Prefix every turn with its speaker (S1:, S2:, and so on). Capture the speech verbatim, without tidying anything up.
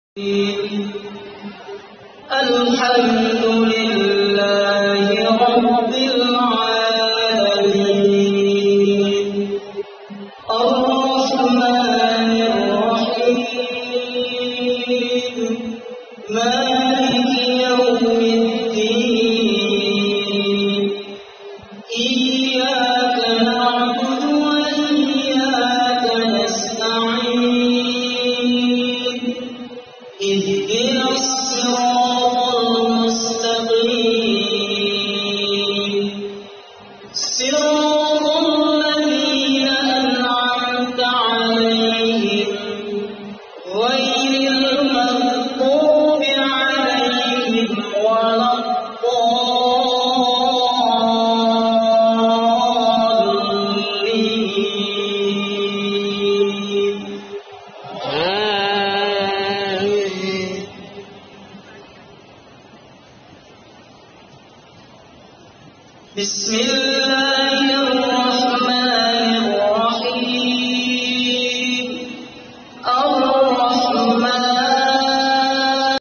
S1: الحمد لله رب العالمين الرحمن الرحيم مالك يوم الدين إياك نعبد وإياك نستعين اهدنا الصراط المستقيم صراط الذين أنعمت عليهم غير المغضوب عليهم ولا الضالين. بسم الله